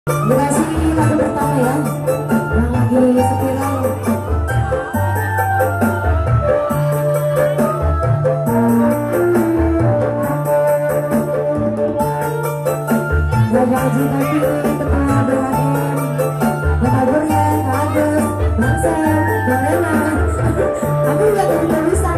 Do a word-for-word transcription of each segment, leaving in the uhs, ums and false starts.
Dikasih lagu pertama ya, yang lagi spiral. Bapak Haji Tapi, Ketua B H M, Bapak Durian, Agus, Bang Sam, Bang Ena. Aku nggak tahu tulisan.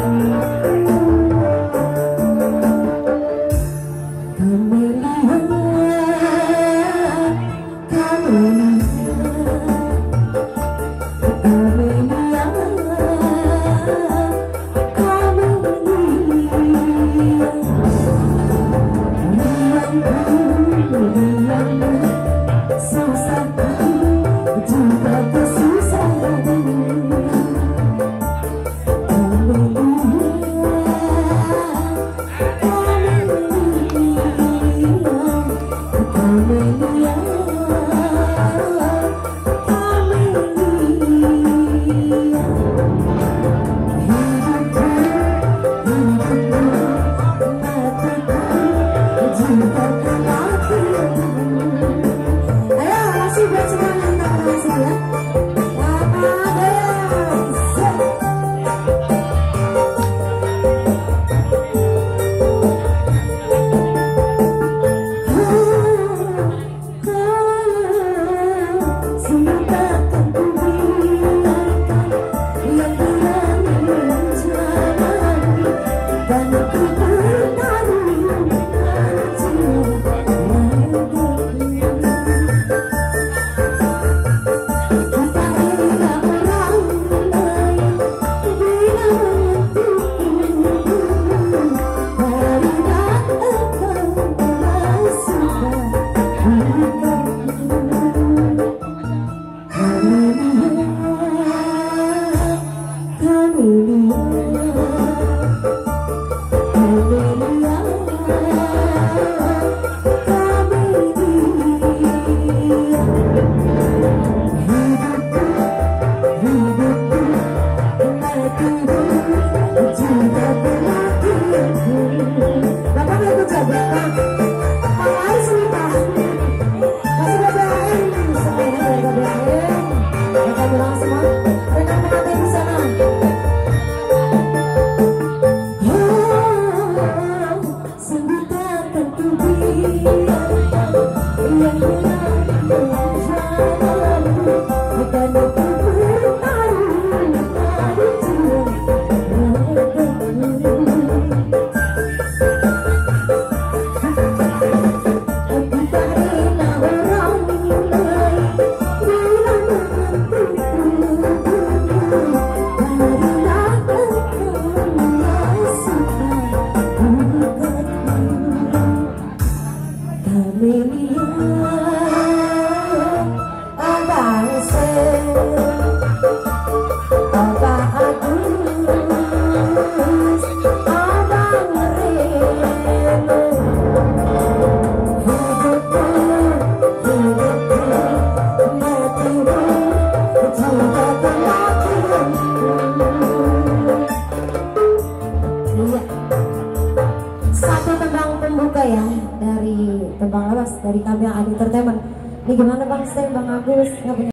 Satu tembang pembuka ya dari tembang lawas dari kami yang ada entertainment. Ini gimana Bang Stay, Bang Agus? Nggak punya